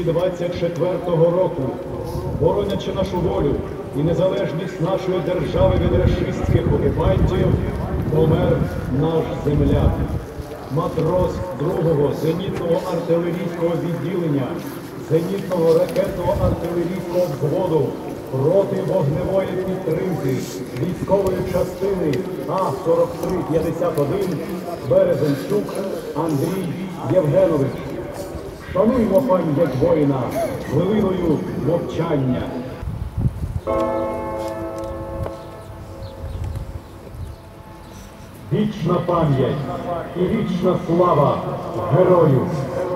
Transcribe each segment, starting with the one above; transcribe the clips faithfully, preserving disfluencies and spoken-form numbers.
двадцять четвертого року, боронячи нашу волю і незалежність нашої держави від рашистських окупантів, помер наш земляк, матрос другого зенітного артилерійського відділення, зенітного ракетного артилерійського взводу проти вогневої підтримки військової частини А сорок три п'ятдесят один Березенчук Андрій Євгенович. Шануймо пам'ять воїна хвилиною мовчання. Вічна пам'ять і вічна слава герою!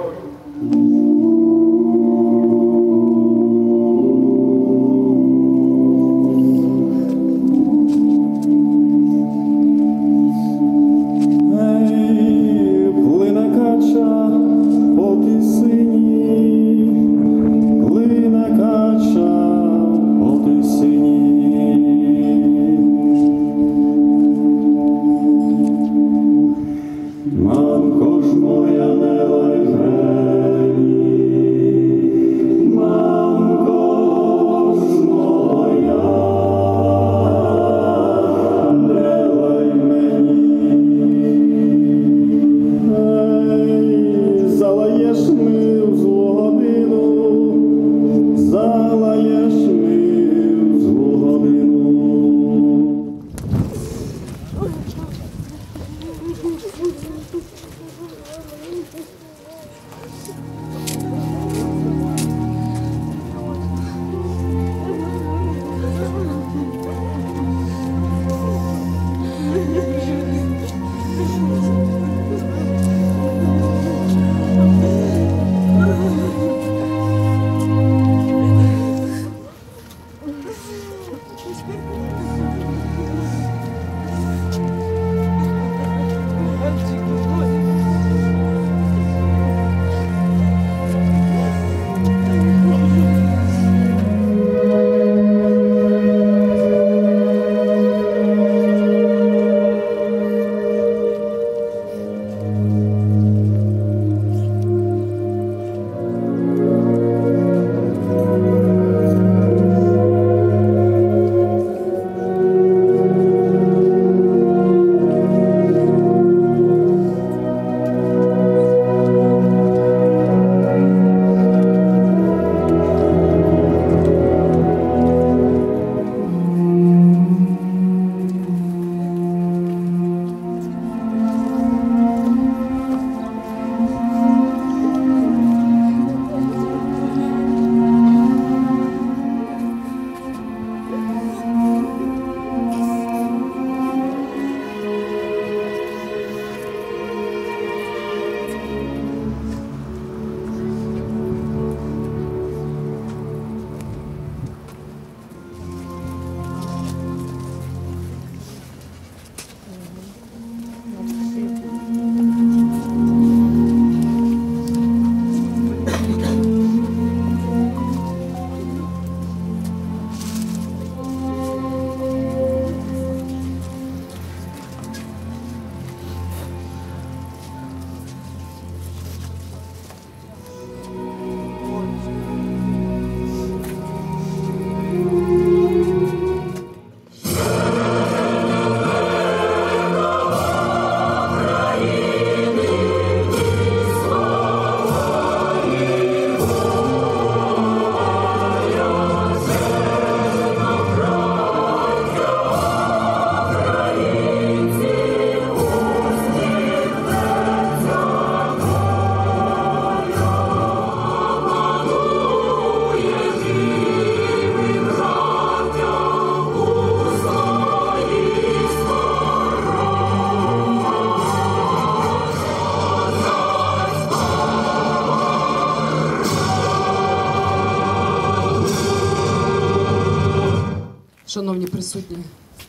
Шановні присутні,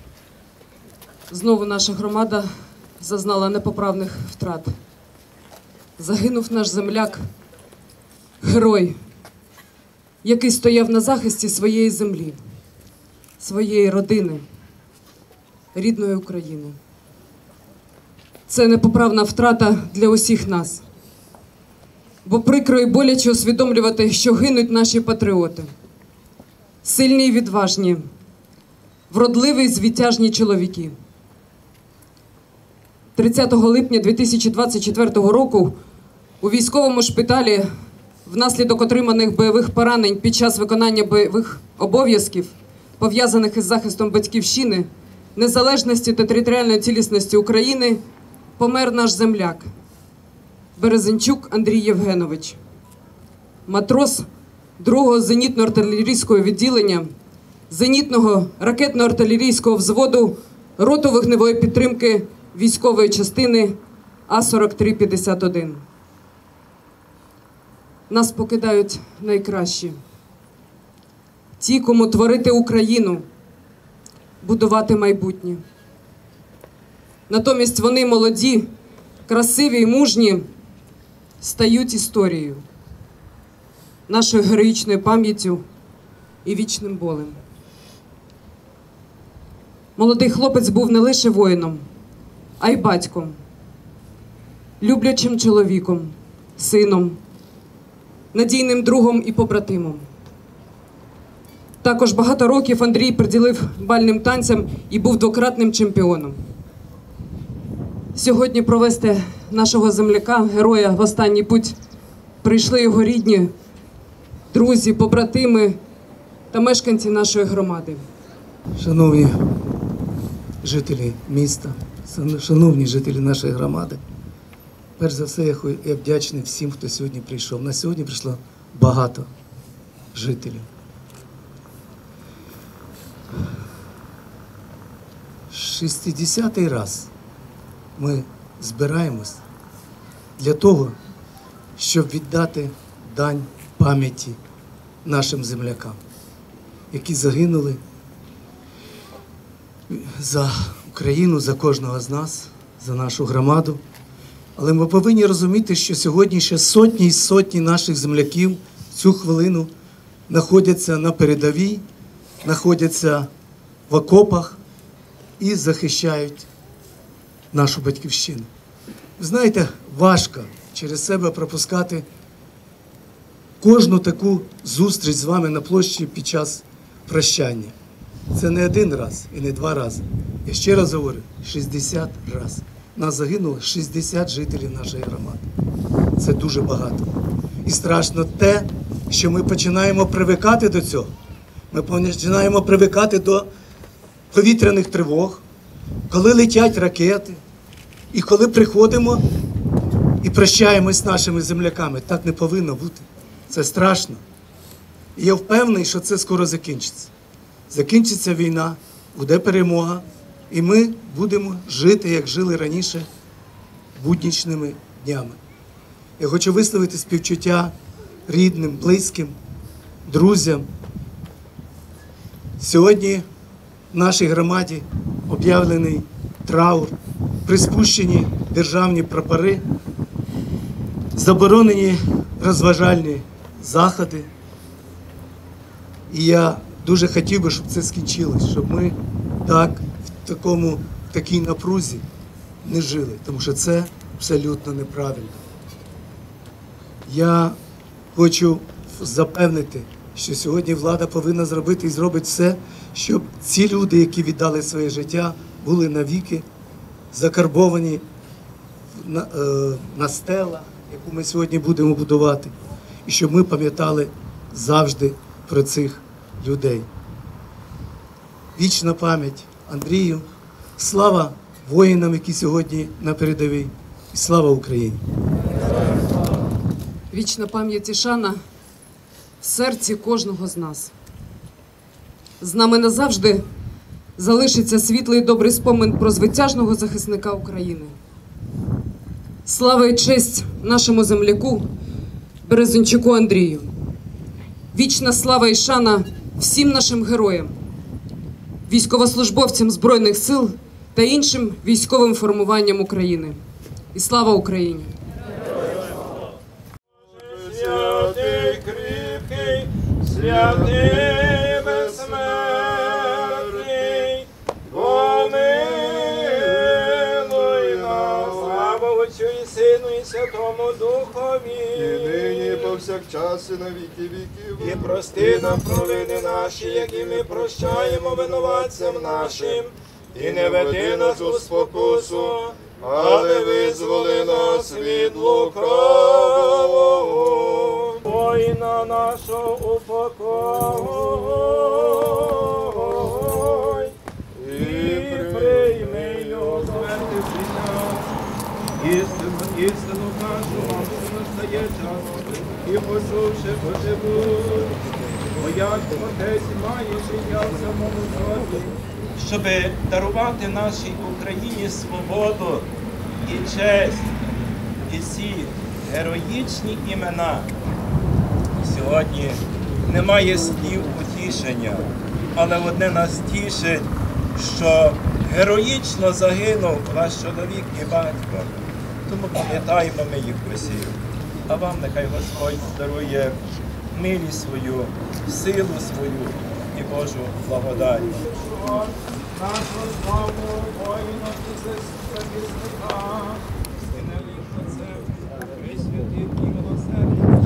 знову наша громада зазнала непоправних втрат. Загинув наш земляк, герой, який стояв на захисті своєї землі, своєї родини, рідної України. Це непоправна втрата для усіх нас. бо прикро і боляче усвідомлювати, що гинуть наші патріоти. Сильні і відважні, вродливі і звитяжні чоловіки. тридцятого липня дві тисячі двадцять четвертого року у військовому шпиталі внаслідок отриманих бойових поранень під час виконання бойових обов'язків, пов'язаних із захистом батьківщини, незалежності та територіальної цілісності України, помер наш земляк Березенчук Андрій Євгенович, матрос другого зенітно-артилерійського відділення, зенітного ракетно-артилерійського взводу роти вогневої підтримки військової частини А сорок три п'ятдесят один. Нас покидають найкращі. Ті, кому творити Україну, будувати майбутнє. Натомість вони молоді, красиві і мужні стають історією, нашою героїчною пам'яттю і вічним болем. Молодий хлопець був не лише воїном, а й батьком, люблячим чоловіком, сином, надійним другом і побратимом. Також багато років Андрій приділив бальним танцям і був двократним чемпіоном. Сьогодні провести нашого земляка, героя в останній путь прийшли його рідні, друзі, побратими та мешканці нашої громади. Шановні жителі міста, шановні жителі нашої громади, перш за все, я вдячний всім, хто сьогодні прийшов. На сьогодні прийшло багато жителів. шістдесятий раз ми збираємось для того, щоб віддати дань пам'яті нашим землякам, які загинули за Україну, за кожного з нас, за нашу громаду. Але ми повинні розуміти, що сьогодні ще сотні і сотні наших земляків в цю хвилину знаходяться на передовій, знаходяться в окопах і захищають нашу батьківщину. Ви знаєте, важко через себе пропускати кожну таку зустріч з вами на площі під час прощання. Це не один раз і не два рази. Я ще раз говорю, шістдесят разів. Нас загинуло шістдесят жителів нашої громади. Це дуже багато. І страшно те, що ми починаємо привикати до цього. Ми починаємо привикати до повітряних тривог, коли летять ракети, і коли приходимо і прощаємось з нашими земляками. Так не повинно бути. Це страшно. І я впевнений, що це скоро закінчиться. Закінчиться війна, буде перемога, і ми будемо жити, як жили раніше, буднічними днями. Я хочу висловити співчуття рідним, близьким, друзям. Сьогодні в нашій громаді об'явлений траур, приспущені державні прапори, заборонені розважальні заходи. І я дуже хотів би, щоб це скінчилось, щоб ми так, в, такому, в такій напрузі не жили, тому що це абсолютно неправильно. Я хочу запевнити, що сьогодні влада повинна зробити і зробить все, щоб ці люди, які віддали своє життя, були навіки закарбовані на, е, на стелах, яку ми сьогодні будемо будувати, і щоб ми пам'ятали завжди про цих людей. Вічна пам'ять Андрію, слава воїнам, які сьогодні на передовій, і слава Україні! Вічна пам'ять і шана в серці кожного з нас. З нами назавжди залишиться світлий і добрий спомин про звитяжного захисника України. Слава і честь нашому земляку Березенчуку Андрію. Вічна слава і шана всім нашим героям, військовослужбовцям Збройних сил та іншим військовим формуванням України. І слава Україні! Святий кріпкий, святий безсмертний, помилуй нас, слава Отцю і Сину, і Святому Духові. І нині, і повсякчас, і на віки віків. І прости нам провини наші, які ми прощаємо винуватцям нашим. І не веди нас у спокусу, але визволи нас від лукавого. Воїна нашого упокой, і прийми його смерти життя. Істину, істину кажу вам, що настає час, і почувши поживуть. Бо як Отець має життя в самому собі, щоб дарувати нашій Україні свободу і честь, і ці героїчні імена. Сьогодні немає слів утішення, але одне нас тішить, що героїчно загинув ваш чоловік і батько. Тому пам'ятаємо ми їх усіх. А вам нехай Господь дарує милість свою, силу свою і Божу благодать. Нашого славного воїна і захисника, Сина Отця, Пресвятих і милосердних.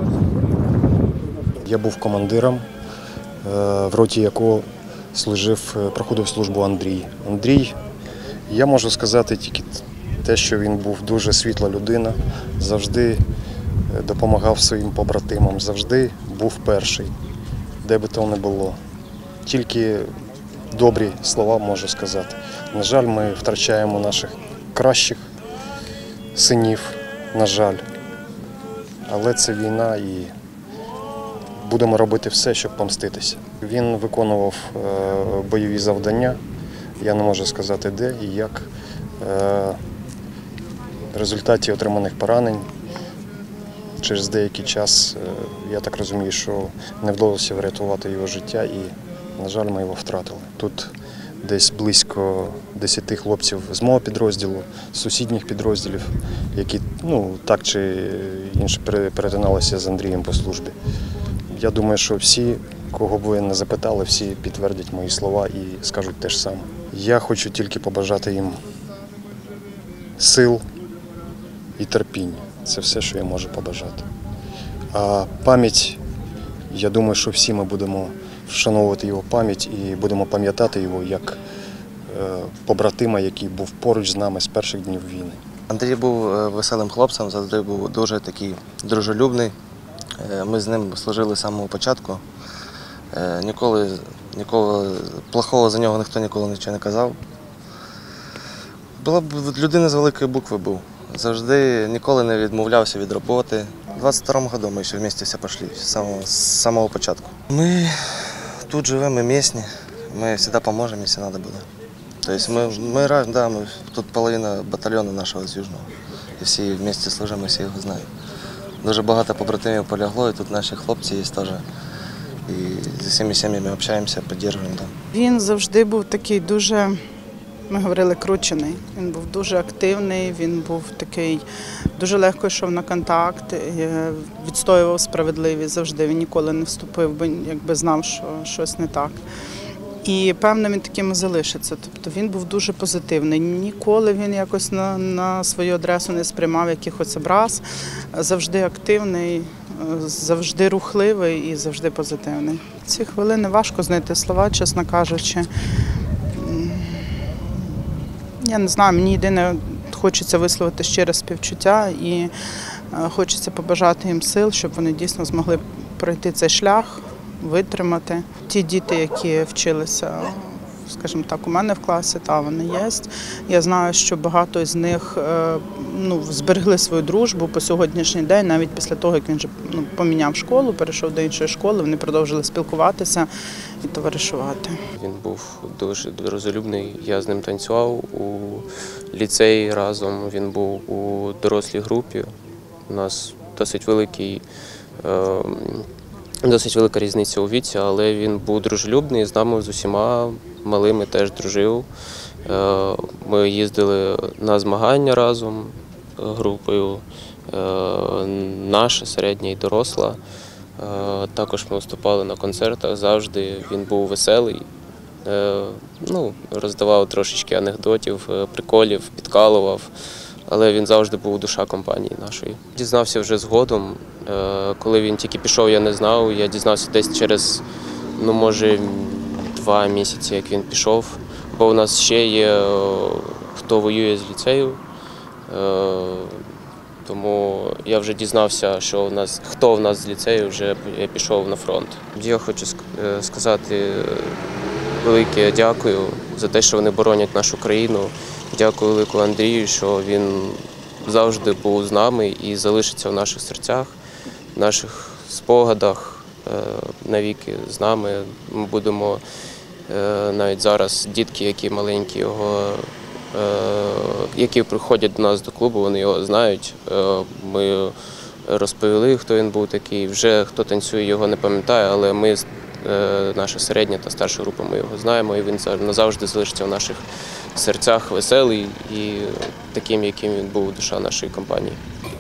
Я був командиром, в роті якого служив, проходив службу Андрій. Андрій, я можу сказати тільки те, що він був дуже світла людина, завжди допомагав своїм побратимам, завжди був перший, де би то не було. Тільки добрі слова можу сказати. На жаль, ми втрачаємо наших кращих синів, на жаль. Але це війна і будемо робити все, щоб помститися. Він виконував бойові завдання, я не можу сказати де і як. В результаті отриманих поранень через деякий час, я так розумію, що не вдалося врятувати його життя і, на жаль, ми його втратили. Тут десь близько десяти хлопців з мого підрозділу, з сусідніх підрозділів, які ну, так чи інше перетиналися з Андрієм по службі. Я думаю, що всі, кого б ви не запитали, всі підтвердять мої слова і скажуть те ж саме. Я хочу тільки побажати їм сил і терпіння. Це все, що я можу побажати. А пам'ять, я думаю, що всі ми будемо вшановувати його пам'ять і будемо пам'ятати його як побратима, який був поруч з нами з перших днів війни. Андрій був веселим хлопцем, завжди був дуже такий дружелюбний. Ми з ним служили з самого початку. Ніколи, ніколи плохого за нього ніхто ніколи нічого не казав. Була б людина з великої букви був. Завжди ніколи не відмовлявся від роботи. У двадцять второму году ми ще вместе все пішли, з самого, з самого початку. Ми тут живемо, ми місні, ми завжди допоможемо, якщо треба буде. Тобто ми, ми, да, ми, тут половина батальйону нашого з Южного. І всі вместе служимо, всі його знають. Дуже багато побратимів полягло, і тут наші хлопці є теж. І з усіма сім'ями общаємося, підтримуємо. Він завжди був такий дуже, ми говорили, кручений. Він був дуже активний, він був такий, дуже легко йшов на контакт, відстоював справедливість завжди. Він ніколи не вступив, бо якби знав, що щось не так. І, певно, він таким і залишиться. Тобто він був дуже позитивний. Ніколи він якось на, на свою адресу не сприймав якихось образ. Завжди активний, завжди рухливий і завжди позитивний. Ці хвилини важко знайти слова, чесно кажучи. Я не знаю, мені єдине хочеться висловити щире співчуття і хочеться побажати їм сил, щоб вони дійсно змогли пройти цей шлях, витримати. Ті діти, які вчилися, скажімо так, у мене в класі, та вони є. Я знаю, що багато з них ну, зберегли свою дружбу по сьогоднішній день, навіть після того, як він вже ну, поміняв школу, перейшов до іншої школи, вони продовжили спілкуватися і товаришувати. Він був дуже дружелюбний, я з ним танцював у ліцеї разом, він був у дорослій групі. У нас досить великий Досить велика різниця у віці, але він був дружелюбний, з нами з усіма малими теж дружив. Ми їздили на змагання разом групою, наша, середня і доросла. Також ми виступали на концертах завжди, він був веселий, ну, роздавав трошечки анекдотів, приколів, підкалував. але він завжди був душа компанії нашої. Дізнався вже згодом. Коли він тільки пішов, я не знав. Я дізнався десь через, ну, може, два місяці, як він пішов. Бо у нас ще є, хто воює з ліцею. Тому я вже дізнався, що в нас, хто в нас з ліцею вже пішов на фронт. Я хочу сказати велике дякую за те, що вони боронять нашу країну. Дякую велику Андрію, що він завжди був з нами і залишиться в наших серцях, в наших спогадах навіки з нами. Ми будемо навіть зараз, дітки, які маленькі, його, які приходять до нас до клубу, вони його знають. Ми розповіли, хто він був такий. Вже хто танцює, його не пам'ятає, але ми, наша середня та старша група, ми його знаємо, і він назавжди залишиться в наших серцях веселий і таким, яким він був, душа нашої компанії.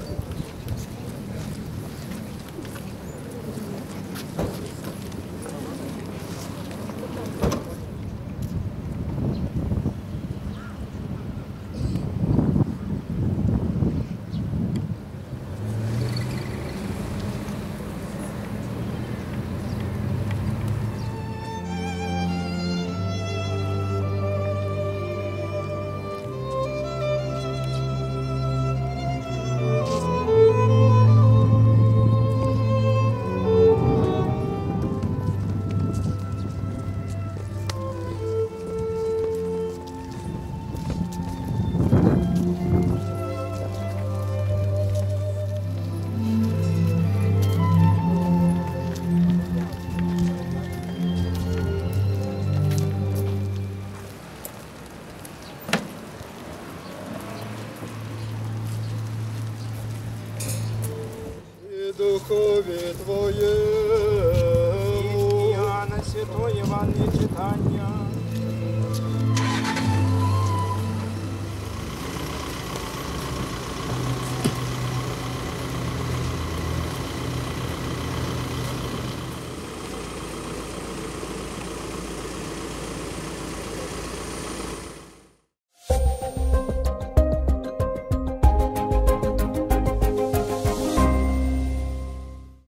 Духові Твоєму. Ім'я на святої Івангелії читання.